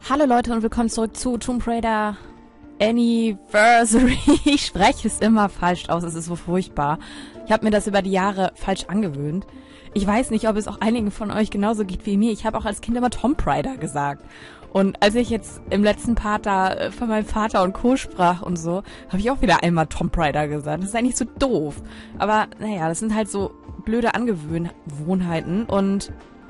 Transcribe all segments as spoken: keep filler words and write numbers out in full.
Hallo Leute und willkommen zurück zu Tomb Raider Anniversary. Ich spreche es immer falsch aus, es ist so furchtbar. Ich habe mir das über die Jahre falsch angewöhnt. Ich weiß nicht, ob es auch einigen von euch genauso geht wie mir. Ich habe auch als Kind immer Tomb Raider gesagt. Und als ich jetzt im letzten Part da von meinem Vater und Co. sprach und so, habe ich auch wieder einmal Tomb Raider gesagt. Das ist eigentlich so doof. Aber naja, das sind halt so blöde Angewohnheiten. Und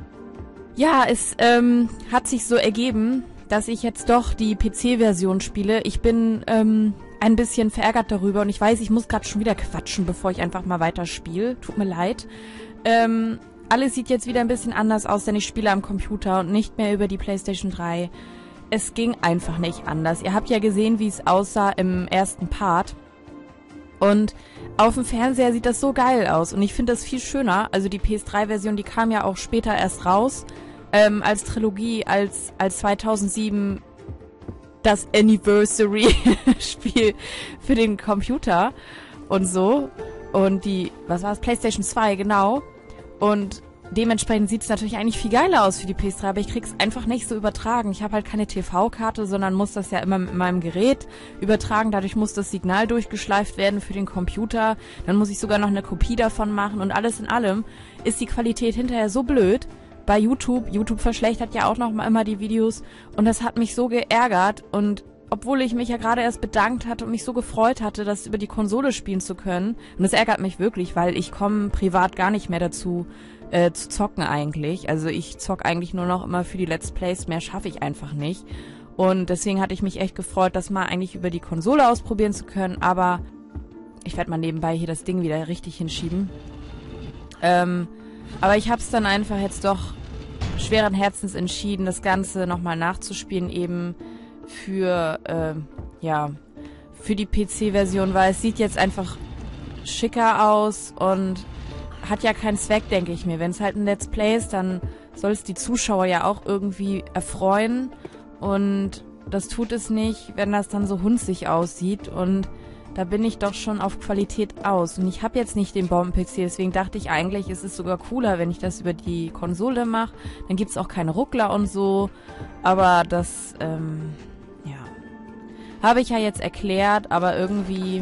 ja, es ähm, hat sich so ergeben, dass ich jetzt doch die P C-Version spiele. Ich bin ähm, ein bisschen verärgert darüber und ich weiß, ich muss gerade schon wieder quatschen, bevor ich einfach mal weiterspiele. Tut mir leid. Ähm, alles sieht jetzt wieder ein bisschen anders aus, denn ich spiele am Computer und nicht mehr über die PlayStation drei. Es ging einfach nicht anders. Ihr habt ja gesehen, wie es aussah im ersten Part. Und auf dem Fernseher sieht das so geil aus und ich finde das viel schöner. Also die P S drei-Version, die kam ja auch später erst raus. Ähm, als Trilogie, als, als zweitausendsieben das Anniversary-Spiel für den Computer und so. Und die, was war es? PlayStation zwei, genau. Und dementsprechend sieht es natürlich eigentlich viel geiler aus für die P S drei, aber ich krieg's einfach nicht so übertragen. Ich habe halt keine T V-Karte, sondern muss das ja immer mit meinem Gerät übertragen. Dadurch muss das Signal durchgeschleift werden für den Computer. Dann muss ich sogar noch eine Kopie davon machen und alles in allem ist die Qualität hinterher so blöd. Bei YouTube, YouTube verschlechtert ja auch noch mal immer die Videos und das hat mich so geärgert und obwohl ich mich ja gerade erst bedankt hatte und mich so gefreut hatte, das über die Konsole spielen zu können und das ärgert mich wirklich, weil ich komme privat gar nicht mehr dazu äh, zu zocken eigentlich, also ich zock eigentlich nur noch immer für die Let's Plays, mehr schaffe ich einfach nicht und deswegen hatte ich mich echt gefreut, das mal eigentlich über die Konsole ausprobieren zu können, aber ich werde mal nebenbei hier das Ding wieder richtig hinschieben. Ähm... Aber ich habe es dann einfach jetzt doch schweren Herzens entschieden, das Ganze nochmal nachzuspielen, eben für, äh, ja, für die P C-Version, weil es sieht jetzt einfach schicker aus und hat ja keinen Zweck, denke ich mir. Wenn es halt ein Let's Play ist, dann soll es die Zuschauer ja auch irgendwie erfreuen und das tut es nicht, wenn das dann so hunzig aussieht und da bin ich doch schon auf Qualität aus. Und ich habe jetzt nicht den Bomben-P C, deswegen dachte ich eigentlich, ist es sogar cooler, wenn ich das über die Konsole mache. Dann gibt es auch keine Ruckler und so. Aber das, ähm, ja. Habe ich ja jetzt erklärt, aber irgendwie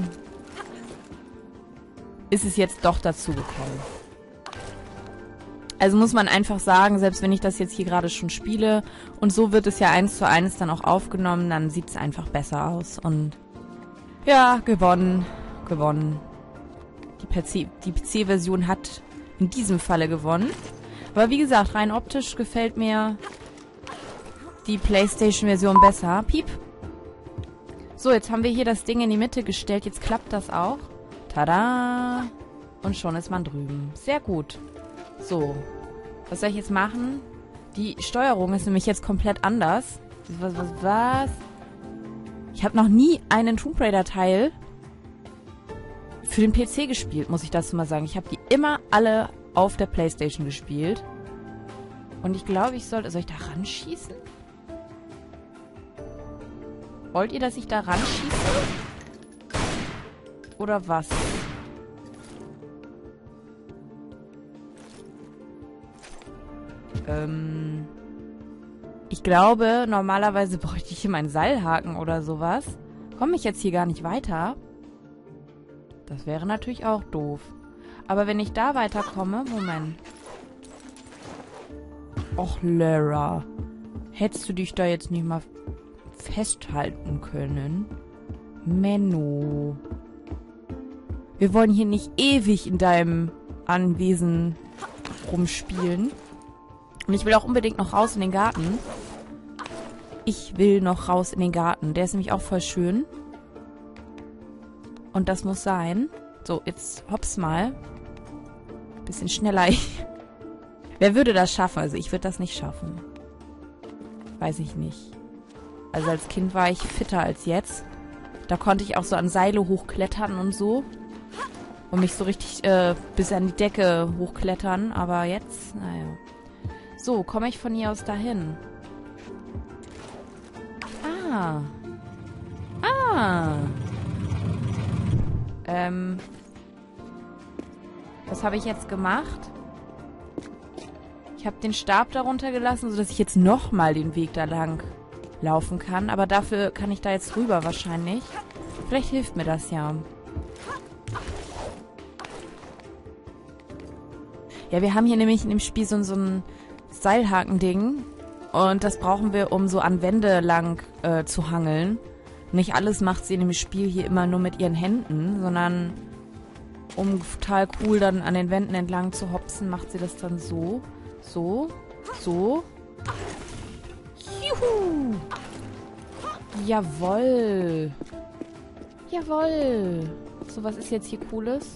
ist es jetzt doch dazu gekommen. Also muss man einfach sagen, selbst wenn ich das jetzt hier gerade schon spiele und so wird es ja eins zu eins dann auch aufgenommen, dann sieht es einfach besser aus und ja, gewonnen, gewonnen. Die P C, die P C-Version hat in diesem Falle gewonnen. Aber wie gesagt, rein optisch gefällt mir die PlayStation-Version besser. Piep. So, jetzt haben wir hier das Ding in die Mitte gestellt. Jetzt klappt das auch. Tada! Und schon ist man drüben. Sehr gut. So. Was soll ich jetzt machen? Die Steuerung ist nämlich jetzt komplett anders. Was, was, was? Ich habe noch nie einen Tomb Raider-Teil für den P C gespielt, muss ich dazu mal sagen. Ich habe die immer alle auf der PlayStation gespielt. Und ich glaube, ich sollte... Soll ich da ranschießen? Wollt ihr, dass ich da ranschieße? Oder was? Ähm... Ich glaube, normalerweise bräuchte ich hier meinen Seilhaken oder sowas. Komme ich jetzt hier gar nicht weiter? Das wäre natürlich auch doof. Aber wenn ich da weiterkomme... Moment. Och, Lara. Hättest du dich da jetzt nicht mal festhalten können? Menno. Wir wollen hier nicht ewig in deinem Anwesen rumspielen. Und ich will auch unbedingt noch raus in den Garten. Ich will noch raus in den Garten. Der ist nämlich auch voll schön. Und das muss sein. So, jetzt hops mal. Bisschen schneller. Wer würde das schaffen? Also ich würde das nicht schaffen. Weiß ich nicht. Also als Kind war ich fitter als jetzt. Da konnte ich auch so an Seile hochklettern und so. Und mich so richtig äh, bis an die Decke hochklettern. Aber jetzt, naja. So, komme ich von hier aus dahin? Ah. Ah. Ähm. Was habe ich jetzt gemacht? Ich habe den Stab darunter gelassen, sodass ich jetzt nochmal den Weg da lang laufen kann. Aber dafür kann ich da jetzt rüber wahrscheinlich. Vielleicht hilft mir das ja. Ja, wir haben hier nämlich in dem Spiel so, so ein Seilhaken-Ding. Und das brauchen wir, um so an Wände lang äh, zu hangeln. Nicht alles macht sie in dem Spiel hier immer nur mit ihren Händen, sondern um total cool dann an den Wänden entlang zu hopsen, macht sie das dann so, so, so. Juhu! Jawoll! Jawoll! So, was ist jetzt hier Cooles?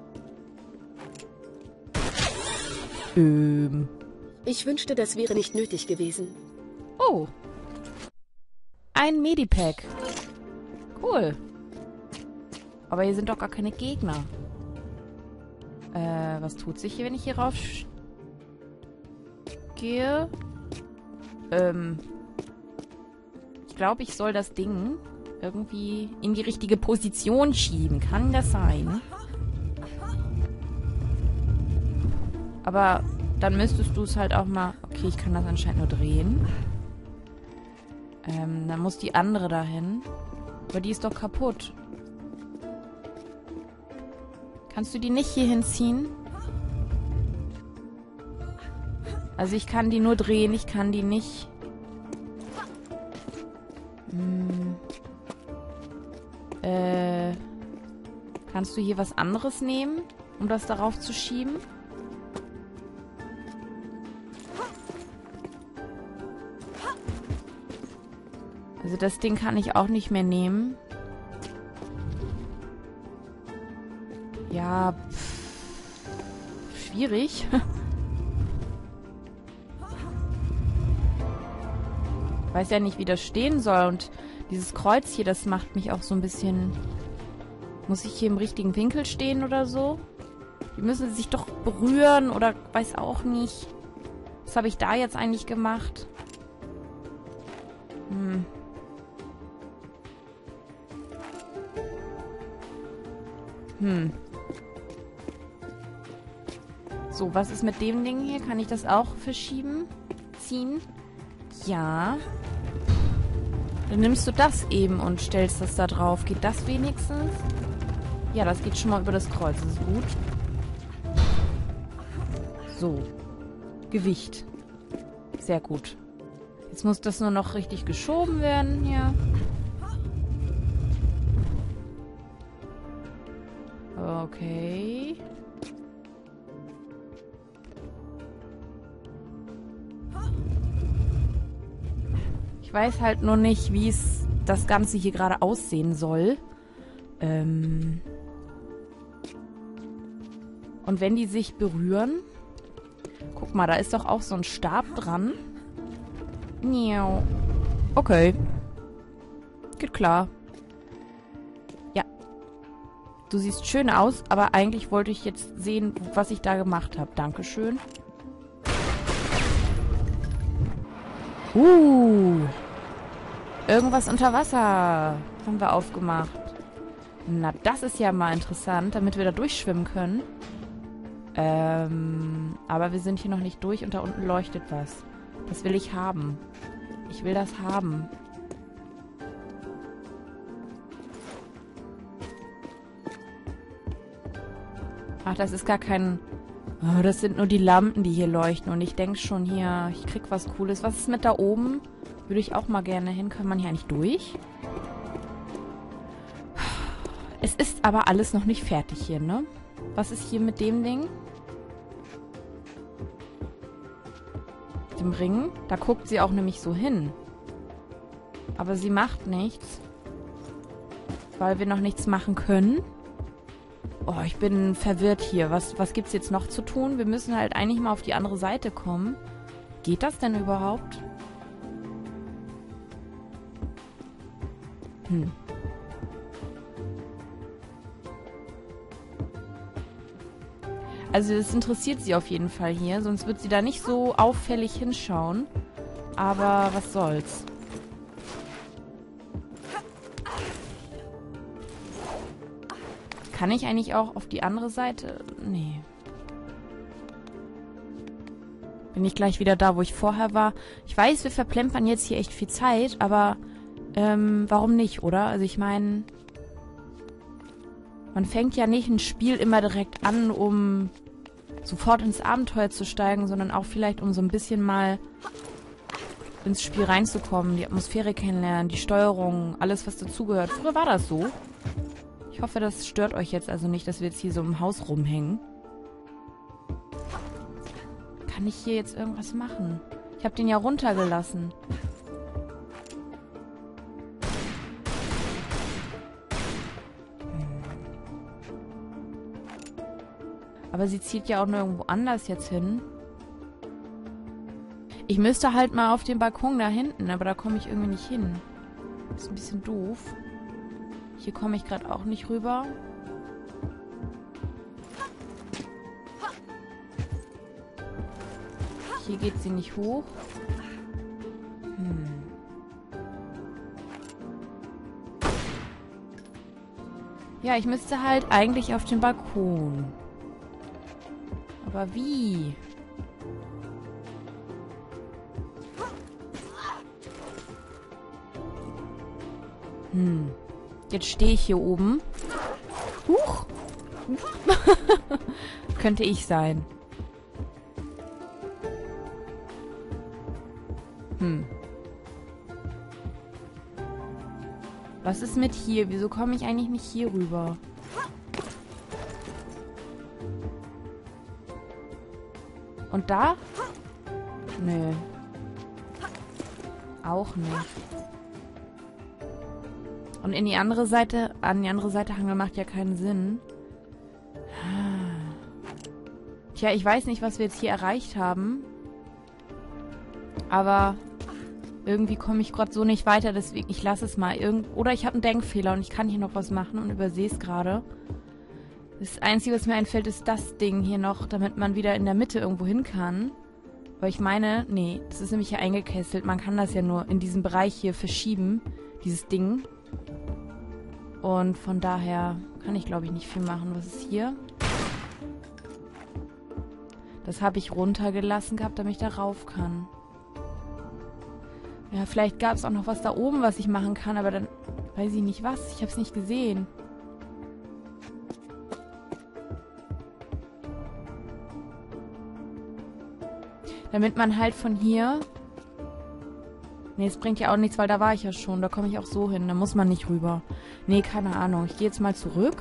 Ähm. Ich wünschte, das wäre nicht nötig gewesen. Oh. Ein Medipack. Cool. Aber hier sind doch gar keine Gegner. Äh, was tut sich hier, wenn ich hier rauf gehe? Ähm. Ich glaube, ich soll das Ding irgendwie in die richtige Position schieben. Kann das sein? Aber dann müsstest du es halt auch mal... Okay, ich kann das anscheinend nur drehen. Ähm, dann muss die andere dahin. Aber die ist doch kaputt. Kannst du die nicht hier hinziehen? Also ich kann die nur drehen, ich kann die nicht... Hm. Äh... Kannst du hier was anderes nehmen, um das darauf zu schieben? Also das Ding kann ich auch nicht mehr nehmen. Ja, pff, schwierig. Ich weiß ja nicht, wie das stehen soll. Und dieses Kreuz hier, das macht mich auch so ein bisschen... Muss ich hier im richtigen Winkel stehen oder so? Die müssen sich doch berühren oder weiß auch nicht. Was habe ich da jetzt eigentlich gemacht? Hm. Hm. So, was ist mit dem Ding hier? Kann ich das auch verschieben? Ziehen? Ja. Dann nimmst du das eben und stellst das da drauf. Geht das wenigstens? Ja, das geht schon mal über das Kreuz. Das ist gut. So. Gewicht. Sehr gut. Jetzt muss das nur noch richtig geschoben werden hier. Okay. Ich weiß halt nur nicht, wie es das Ganze hier gerade aussehen soll. Ähm. Und wenn die sich berühren... Guck mal, da ist doch auch so ein Stab dran. Miau. Okay. Geht klar. Ja. Du siehst schön aus, aber eigentlich wollte ich jetzt sehen, was ich da gemacht habe. Dankeschön. Uh. Irgendwas unter Wasser haben wir aufgemacht. Na, das ist ja mal interessant, damit wir da durchschwimmen können. Ähm, aber wir sind hier noch nicht durch und da unten leuchtet was. Das will ich haben. Ich will das haben. Ach, das ist gar kein... Oh, das sind nur die Lampen, die hier leuchten. Und ich denke schon hier, ich krieg was Cooles. Was ist mit da oben? Würde ich auch mal gerne hin. Kann man hier eigentlich durch? Es ist aber alles noch nicht fertig hier, ne? Was ist hier mit dem Ding? Dem Ring? Da guckt sie auch nämlich so hin. Aber sie macht nichts. Weil wir noch nichts machen können. Oh, ich bin verwirrt hier. Was, was gibt's jetzt noch zu tun? Wir müssen halt eigentlich mal auf die andere Seite kommen. Geht das denn überhaupt? Hm. Also das interessiert sie auf jeden Fall hier, sonst wird sie da nicht so auffällig hinschauen. Aber was soll's. Kann ich eigentlich auch auf die andere Seite? Nee. Bin ich gleich wieder da, wo ich vorher war. Ich weiß, wir verplempern jetzt hier echt viel Zeit, aber ähm, warum nicht, oder? Also ich meine, man fängt ja nicht ein Spiel immer direkt an, um sofort ins Abenteuer zu steigen, sondern auch vielleicht, um so ein bisschen mal ins Spiel reinzukommen, die Atmosphäre kennenlernen, die Steuerung, alles, was dazugehört. Früher war das so. Ich hoffe, das stört euch jetzt also nicht, dass wir jetzt hier so im Haus rumhängen. Kann ich hier jetzt irgendwas machen? Ich habe den ja runtergelassen. Aber sie zieht ja auch nur irgendwo anders jetzt hin. Ich müsste halt mal auf den Balkon da hinten, aber da komme ich irgendwie nicht hin. Das ist ein bisschen doof. Hier komme ich gerade auch nicht rüber. Hier geht sie nicht hoch. Hm. Ja, ich müsste halt eigentlich auf den Balkon. Aber wie? Hm. Jetzt stehe ich hier oben. Huch. Könnte ich sein. Hm. Was ist mit hier? Wieso komme ich eigentlich nicht hier rüber? Und da? Nö. Auch nicht. Und in die andere Seite, an die andere Seite hangeln macht ja keinen Sinn. Tja, ich weiß nicht, was wir jetzt hier erreicht haben. Aber irgendwie komme ich gerade so nicht weiter, deswegen ich lasse es mal. Irgend Oder ich habe einen Denkfehler und ich kann hier noch was machen und übersehe es gerade. Das Einzige, was mir einfällt, ist das Ding hier noch, damit man wieder in der Mitte irgendwo hin kann. Aber ich meine, nee, das ist nämlich hier eingekesselt. Man kann das ja nur in diesem Bereich hier verschieben, dieses Ding. Und von daher kann ich, glaube ich, nicht viel machen. Was ist hier? Das habe ich runtergelassen gehabt, damit ich da rauf kann. Ja, vielleicht gab es auch noch was da oben, was ich machen kann, aber dann weiß ich nicht was. Ich habe es nicht gesehen. Damit man halt von hier... Nee, es bringt ja auch nichts, weil da war ich ja schon. Da komme ich auch so hin. Da muss man nicht rüber. Nee, keine Ahnung. Ich gehe jetzt mal zurück.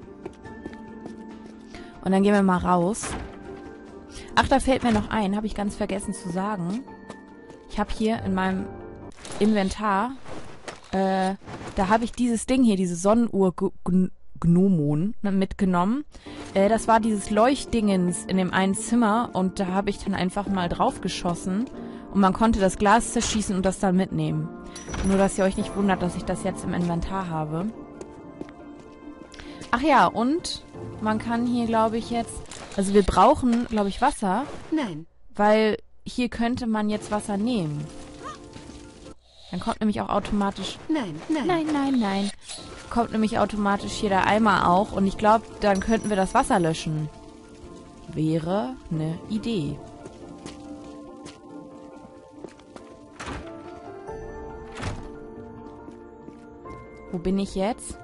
Und dann gehen wir mal raus. Ach, da fällt mir noch ein. Habe ich ganz vergessen zu sagen. Ich habe hier in meinem Inventar, äh, da habe ich dieses Ding hier, diese Sonnenuhr Gnomon mitgenommen. Äh, das war dieses Leuchtdingens in dem einen Zimmer und da habe ich dann einfach mal drauf geschossen und man konnte das Glas zerschießen und das dann mitnehmen. Nur, dass ihr euch nicht wundert, dass ich das jetzt im Inventar habe. Ach ja, und man kann hier, glaube ich, jetzt... Also wir brauchen, glaube ich, Wasser. Nein. Weil hier könnte man jetzt Wasser nehmen. Dann kommt nämlich auch automatisch... Nein, nein. Nein, nein, nein. Kommt nämlich automatisch hier der Eimer auch. Und ich glaube, dann könnten wir das Wasser löschen. Wäre eine Idee. Wo bin ich jetzt?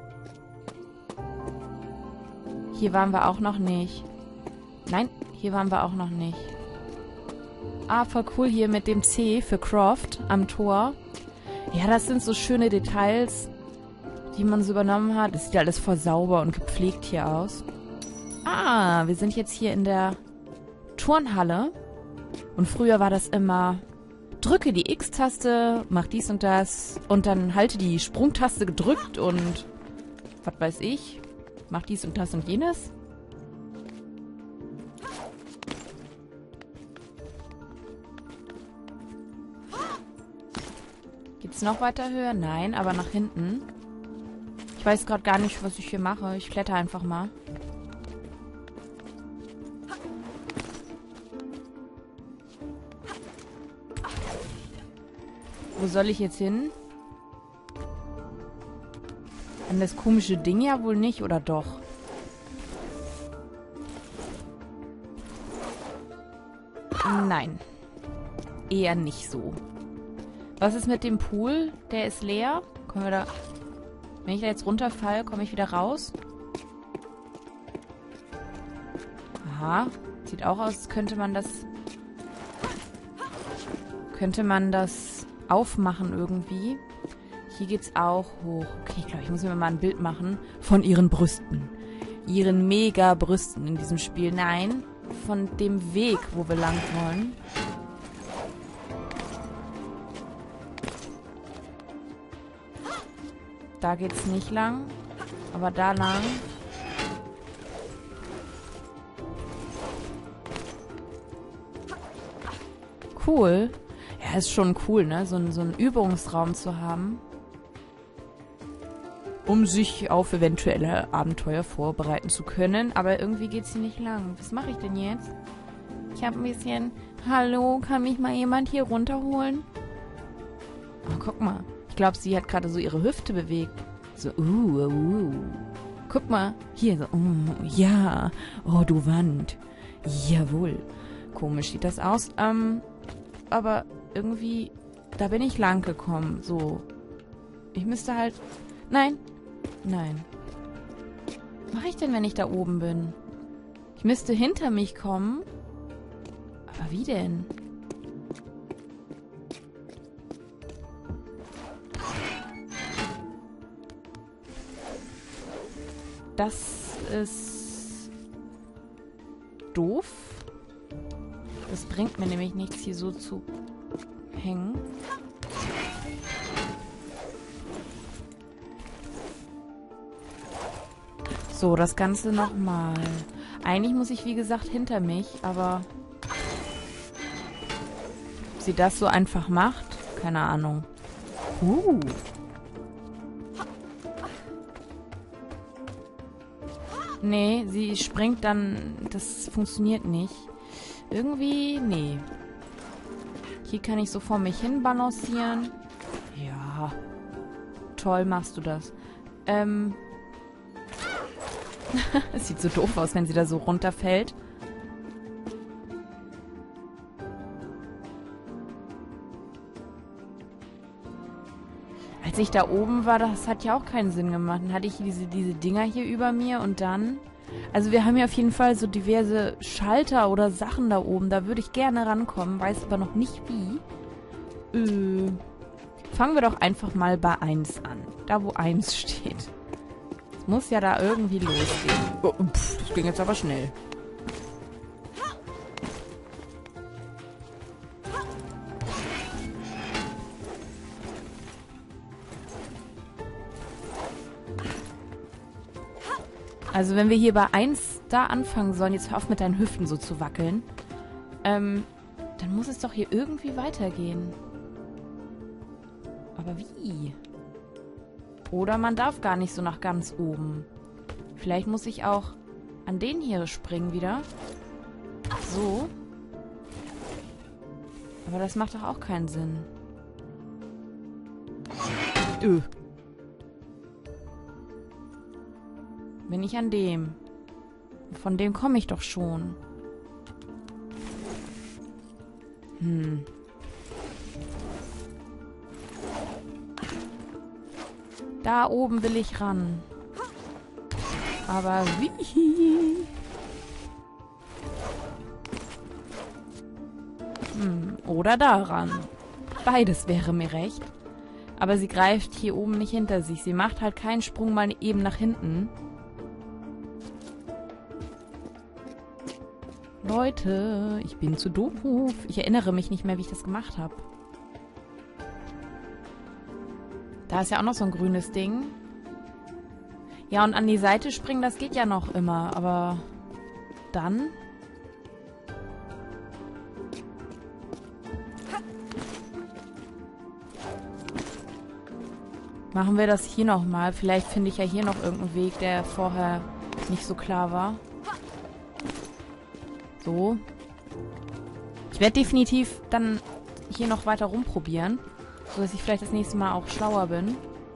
Hier waren wir auch noch nicht. Nein, hier waren wir auch noch nicht. Ah, voll cool hier mit dem C für Croft am Tor. Ja, das sind so schöne Details, die man so übernommen hat. Das sieht alles voll sauber und gepflegt hier aus. Ah, wir sind jetzt hier in der Turnhalle. Und früher war das immer, drücke die X-Taste, mach dies und das und dann halte die Sprungtaste gedrückt und was weiß ich, mach dies und das und jenes. Geht's noch weiter höher? Nein, aber nach hinten. Ich weiß gerade gar nicht, was ich hier mache. Ich kletter einfach mal. Wo soll ich jetzt hin? An das komische Ding ja wohl nicht, oder doch? Nein. eher nicht so. Was ist mit dem Pool? Der ist leer. Können wir da... Wenn ich da jetzt runterfalle, komme ich wieder raus? Aha. Sieht auch aus, als könnte man das... Könnte man das aufmachen irgendwie. Hier geht's auch hoch. Okay, ich glaube, ich muss mir mal ein Bild machen von ihren Brüsten. Ihren Mega-Brüsten in diesem Spiel. Nein, von dem Weg, wo wir lang wollen. Da geht's nicht lang, aber da lang. Cool. Ja, ist schon cool, ne? So, ein, so einen Übungsraum zu haben. Um sich auf eventuelle Abenteuer vorbereiten zu können. Aber irgendwie geht's hier nicht lang. Was mache ich denn jetzt? Ich habe ein bisschen... Hallo, kann mich mal jemand hier runterholen? Oh, guck mal. Ich glaube, sie hat gerade so ihre Hüfte bewegt. So, uh, uh, uh. Guck mal. Hier, so, oh, ja. Oh, du Wand. Jawohl. Komisch sieht das aus. Ähm, aber irgendwie, da bin ich lang gekommen. So. Ich müsste halt... Nein. Nein. Was mache ich denn, wenn ich da oben bin? Ich müsste hinter mich kommen. Aber wie denn? Das ist doof. Das bringt mir nämlich nichts, hier so zu hängen. So, das Ganze nochmal. Eigentlich muss ich, wie gesagt, hinter mich, aber ob sie das so einfach macht? Keine Ahnung. Uh. Nee, sie springt dann... Das funktioniert nicht. Irgendwie... Nee. Hier kann ich so vor mich hin balancieren. Ja. Toll machst du das. Ähm... Es sieht so doof aus, wenn sie da so runterfällt. Als ich da oben war, das hat ja auch keinen Sinn gemacht. Dann hatte ich diese, diese Dinger hier über mir und dann... Also wir haben ja auf jeden Fall so diverse Schalter oder Sachen da oben. Da würde ich gerne rankommen, weiß aber noch nicht wie. Äh, fangen wir doch einfach mal bei eins an. Da, wo eins steht. Es muss ja da irgendwie losgehen. Oh, pff, das ging jetzt aber schnell. Also wenn wir hier bei eins da anfangen sollen, jetzt hör auf mit deinen Hüften so zu wackeln, ähm, dann muss es doch hier irgendwie weitergehen. Aber wie? Oder man darf gar nicht so nach ganz oben. Vielleicht muss ich auch an den hier springen wieder. So. Aber das macht doch auch keinen Sinn. Öh. Bin ich an dem. Von dem komme ich doch schon. Hm. Da oben will ich ran. Aber wie? Hm. Oder daran. Beides wäre mir recht. Aber sie greift hier oben nicht hinter sich. Sie macht halt keinen Sprung mal eben nach hinten. Leute, ich bin zu doof. Ich erinnere mich nicht mehr, wie ich das gemacht habe. Da ist ja auch noch so ein grünes Ding. Ja, und an die Seite springen, das geht ja noch immer. Aber dann... Machen wir das hier nochmal. Vielleicht finde ich ja hier noch irgendeinen Weg, der vorher nicht so klar war. So. Ich werde definitiv dann hier noch weiter rumprobieren, sodass ich vielleicht das nächste Mal auch schlauer bin.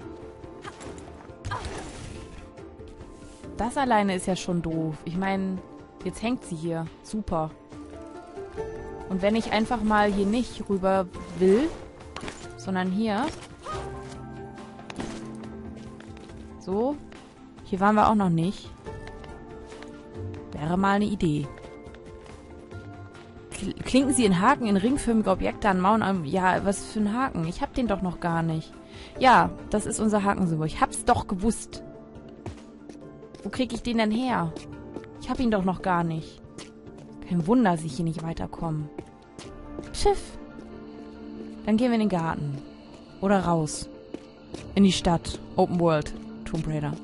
Das alleine ist ja schon doof. Ich meine, jetzt hängt sie hier. Super. Und wenn ich einfach mal hier nicht rüber will, sondern hier. So. Hier waren wir auch noch nicht. Wäre mal eine Idee. Klinken Sie in Haken in ringförmige Objekte an Mauern. Ja, was für ein Haken? Ich hab den doch noch gar nicht. Ja, das ist unser Hakensymbol. Ich hab's doch gewusst. Wo krieg ich den denn her? Ich hab ihn doch noch gar nicht. Kein Wunder, dass ich hier nicht weiterkomme. Schiff. Dann gehen wir in den Garten. Oder raus. In die Stadt. Open World. Tomb Raider.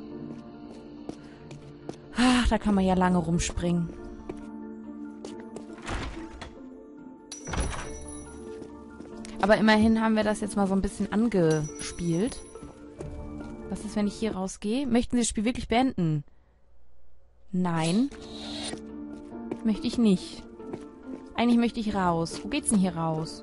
Ach, da kann man ja lange rumspringen. Aber immerhin haben wir das jetzt mal so ein bisschen angespielt. Was ist, wenn ich hier rausgehe? Möchten Sie das Spiel wirklich beenden? Nein. Möchte ich nicht. Eigentlich möchte ich raus. Wo geht's denn hier raus?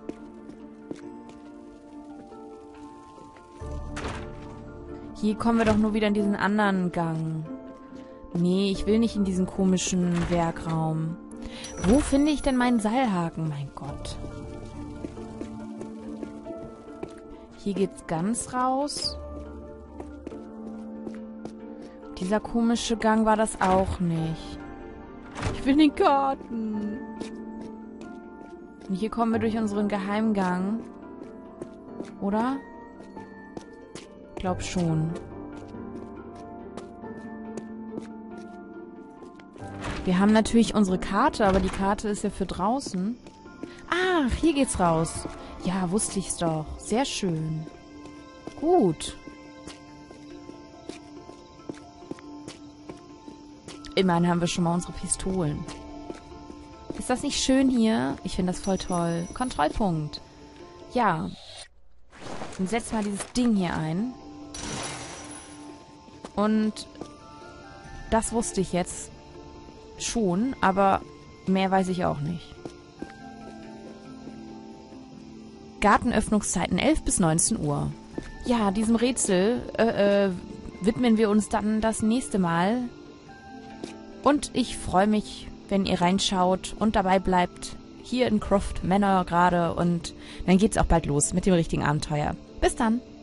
Hier kommen wir doch nur wieder in diesen anderen Gang. Nee, ich will nicht in diesen komischen Werkraum. Wo finde ich denn meinen Seilhaken? Mein Gott. Hier geht's ganz raus. Dieser komische Gang war das auch nicht. Ich will in den Garten. Und hier kommen wir durch unseren Geheimgang. Oder? Ich glaube schon. Wir haben natürlich unsere Karte, aber die Karte ist ja für draußen. Ach, hier geht's raus. Ja, wusste ich's doch. Sehr schön. Gut. Immerhin haben wir schon mal unsere Pistolen. Ist das nicht schön hier? Ich finde das voll toll. Kontrollpunkt. Ja. Dann setz mal dieses Ding hier ein. Und das wusste ich jetzt schon, aber mehr weiß ich auch nicht. Gartenöffnungszeiten elf bis neunzehn Uhr. Ja, diesem Rätsel äh, äh, widmen wir uns dann das nächste Mal. Und ich freue mich, wenn ihr reinschaut und dabei bleibt. Hier in Croft Manor gerade. Und dann geht's auch bald los mit dem richtigen Abenteuer. Bis dann!